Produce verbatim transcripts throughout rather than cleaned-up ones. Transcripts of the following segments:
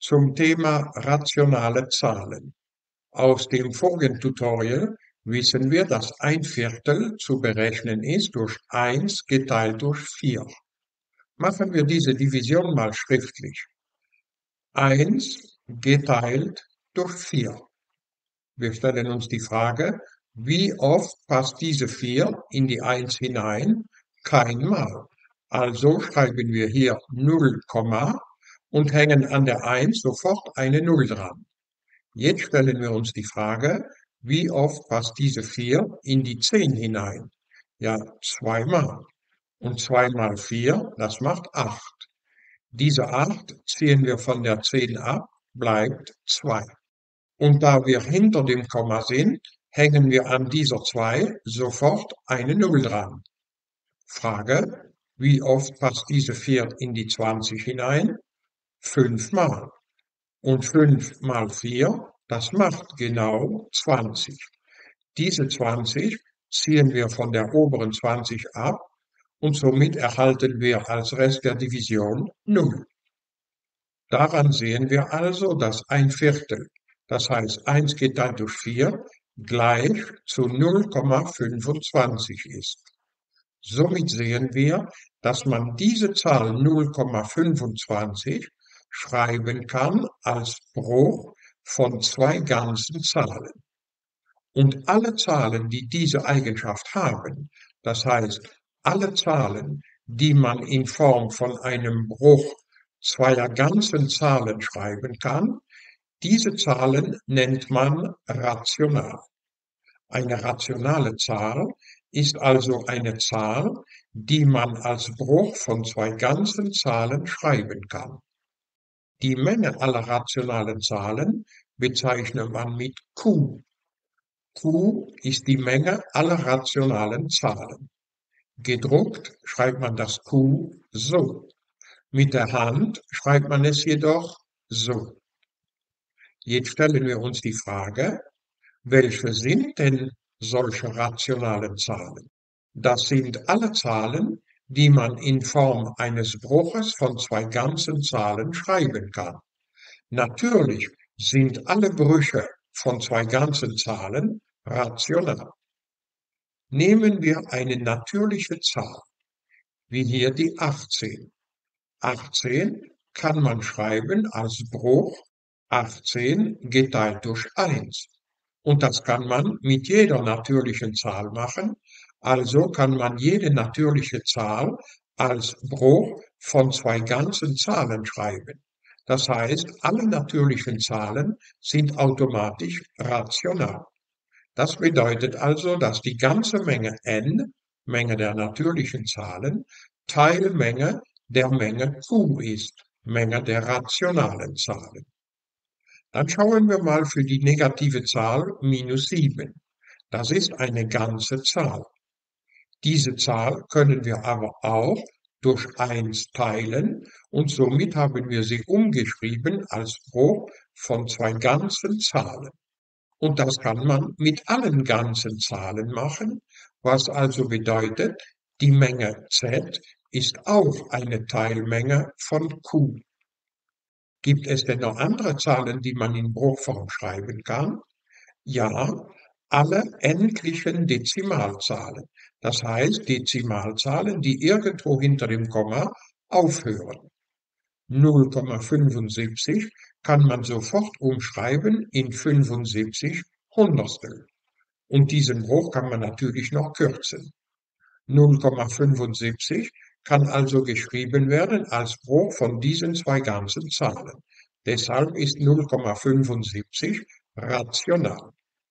zum Thema rationale Zahlen. Aus dem vorigen Tutorial wissen wir, dass ein Viertel zu berechnen ist durch eins geteilt durch vier. Machen wir diese Division mal schriftlich. eins geteilt durch vier. Wir stellen uns die Frage, wie oft passt diese vier in die eins hinein? Keinmal. Also schreiben wir hier null, und hängen an der eins sofort eine null dran. Jetzt stellen wir uns die Frage, wie oft passt diese vier in die zehn hinein? Ja, zweimal. Und zwei mal vier, das macht acht. Diese acht ziehen wir von der zehn ab, bleibt zwei. Und da wir hinter dem Komma sind, hängen wir an dieser zwei sofort eine null dran. Frage, wie oft passt diese vier in die zwanzig hinein? Fünfmal. Und fünf mal vier, das macht genau zwanzig. Diese zwanzig ziehen wir von der oberen zwanzig ab und somit erhalten wir als Rest der Division null. Daran sehen wir also, dass ein Viertel, das heißt eins geteilt durch vier, gleich zu null Komma fünfundzwanzig ist. Somit sehen wir, dass man diese Zahl null Komma fünfundzwanzig schreiben kann als Bruch von zwei ganzen Zahlen. Und alle Zahlen, die diese Eigenschaft haben, das heißt, alle Zahlen, die man in Form von einem Bruch zweier ganzen Zahlen schreiben kann, diese Zahlen nennt man rational. Eine rationale Zahl ist also eine Zahl, die man als Bruch von zwei ganzen Zahlen schreiben kann. Die Menge aller rationalen Zahlen bezeichnet man mit Q. Q ist die Menge aller rationalen Zahlen. Gedruckt schreibt man das Q so. Mit der Hand schreibt man es jedoch so. Jetzt stellen wir uns die Frage, welche sind denn solche rationalen Zahlen? Das sind alle Zahlen, die man in Form eines Bruches von zwei ganzen Zahlen schreiben kann. Natürlich sind alle Brüche von zwei ganzen Zahlen rational. Nehmen wir eine natürliche Zahl, wie hier die achtzehn. achtzehn kann man schreiben als Bruch achtzehn geteilt durch eins. Und das kann man mit jeder natürlichen Zahl machen, also kann man jede natürliche Zahl als Bruch von zwei ganzen Zahlen schreiben. Das heißt, alle natürlichen Zahlen sind automatisch rational. Das bedeutet also, dass die ganze Menge n, Menge der natürlichen Zahlen, Teilmenge der Menge q ist, Menge der rationalen Zahlen. Dann schauen wir mal für die negative Zahl minus sieben. Das ist eine ganze Zahl. Diese Zahl können wir aber auch durch eins teilen und somit haben wir sie umgeschrieben als Bruch von zwei ganzen Zahlen. Und das kann man mit allen ganzen Zahlen machen, was also bedeutet, die Menge z ist auch eine Teilmenge von q. Gibt es denn noch andere Zahlen, die man in Bruchform schreiben kann? Ja, alle endlichen Dezimalzahlen. Das heißt Dezimalzahlen, die irgendwo hinter dem Komma aufhören. null Komma fünfundsiebzig kann man sofort umschreiben in fünfundsiebzig Hundertstel. Und diesen Bruch kann man natürlich noch kürzen. null Komma fünfundsiebzig kann also geschrieben werden als Bruch von diesen zwei ganzen Zahlen. Deshalb ist null Komma fünfundsiebzig rational.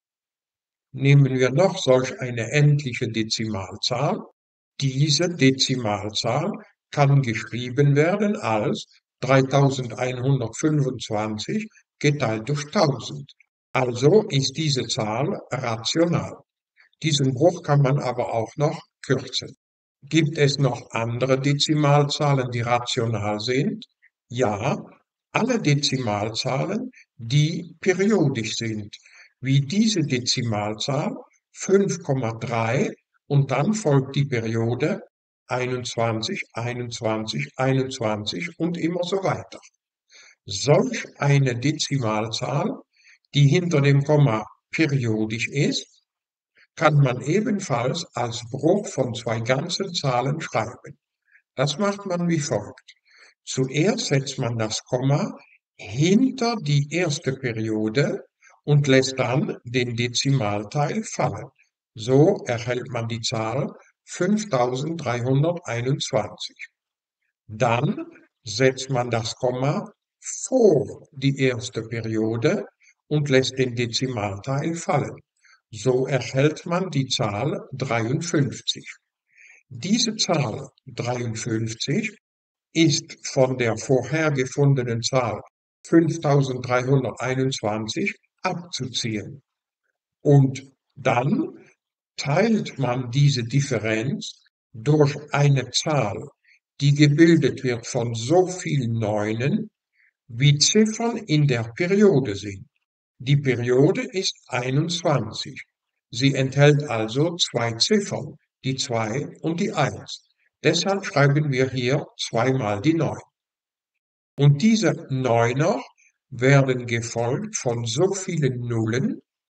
Nehmen wir noch solch eine endliche Dezimalzahl. Diese Dezimalzahl kann geschrieben werden als dreitausendeinhundertfünfundzwanzig geteilt durch tausend. Also ist diese Zahl rational. Diesen Bruch kann man aber auch noch kürzen. Gibt es noch andere Dezimalzahlen, die rational sind? Ja, alle Dezimalzahlen, die periodisch sind, wie diese Dezimalzahl fünf Komma drei und dann folgt die Periode einundzwanzig, einundzwanzig, einundzwanzig und immer so weiter. Solch eine Dezimalzahl, die hinter dem Komma periodisch ist, kann man ebenfalls als Bruch von zwei ganzen Zahlen schreiben. Das macht man wie folgt. Zuerst setzt man das Komma hinter die erste Periode und lässt dann den Dezimalteil fallen. So erhält man die Zahl fünftausenddreihunderteinundzwanzig. Dann setzt man das Komma vor die erste Periode und lässt den Dezimalteil fallen. So erhält man die Zahl dreiundfünfzig. Diese Zahl dreiundfünfzig ist von der vorher gefundenen Zahl fünftausenddreihunderteinundzwanzig abzuziehen. Und dann teilt man diese Differenz durch eine Zahl, die gebildet wird von so vielen Neunen, wie Ziffern in der Periode sind. Die Periode ist einundzwanzig. Sie enthält also zwei Ziffern, die zwei und die eins. Deshalb schreiben wir hier zweimal die neun. Und diese Neuner werden gefolgt von so vielen Nullen,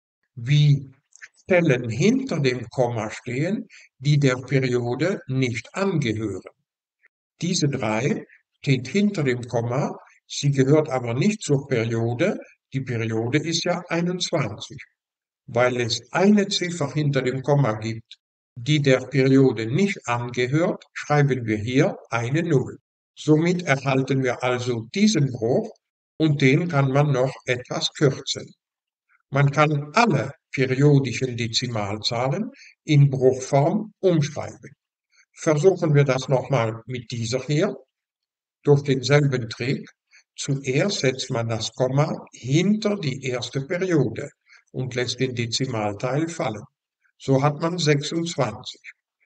wie Stellen hinter dem Komma stehen, die der Periode nicht angehören. Diese drei steht hinter dem Komma, sie gehört aber nicht zur Periode, die Periode ist ja einundzwanzig. Weil es eine Ziffer hinter dem Komma gibt, die der Periode nicht angehört, schreiben wir hier eine Null. Somit erhalten wir also diesen Bruch und den kann man noch etwas kürzen. Man kann alle periodischen Dezimalzahlen in Bruchform umschreiben. Versuchen wir das nochmal mit dieser hier. Durch denselben Trick. Zuerst setzt man das Komma hinter die erste Periode und lässt den Dezimalteil fallen. So hat man sechsundzwanzig.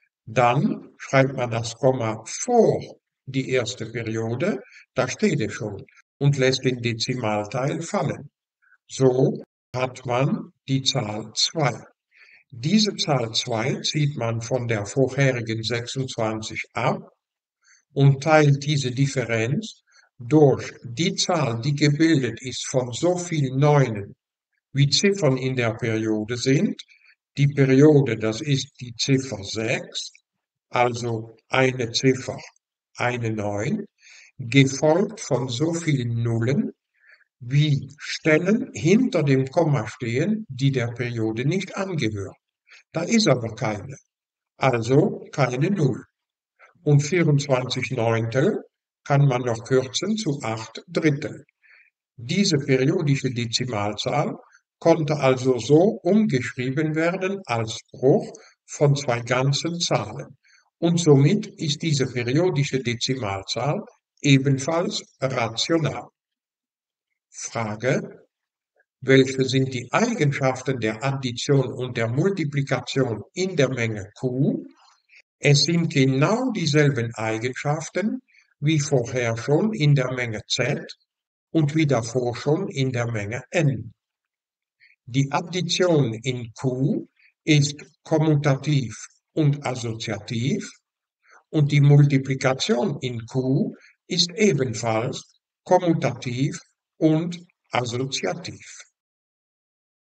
Dann schreibt man das Komma vor die erste Periode, da steht es schon, und lässt den Dezimalteil fallen. So hat man die Zahl zwei. Diese Zahl zwei zieht man von der vorherigen sechsundzwanzig ab und teilt diese Differenz durch die Zahl, die gebildet ist von so vielen Neunen, wie Ziffern in der Periode sind. Die Periode, das ist die Ziffer sechs, also eine Ziffer, eine neun, gefolgt von so vielen Nullen, wie Stellen hinter dem Komma stehen, die der Periode nicht angehören. Da ist aber keine, also keine Null. Und vierundzwanzig Neuntel kann man noch kürzen zu acht Drittel. Diese periodische Dezimalzahl konnte also so umgeschrieben werden als Bruch von zwei ganzen Zahlen. Und somit ist diese periodische Dezimalzahl ebenfalls rational. Frage: Welche sind die Eigenschaften der Addition und der Multiplikation in der Menge Q? Es sind genau dieselben Eigenschaften wie vorher schon in der Menge Z und wie davor schon in der Menge N. Die Addition in Q ist kommutativ und assoziativ und die Multiplikation in Q ist ebenfalls kommutativ und assoziativ.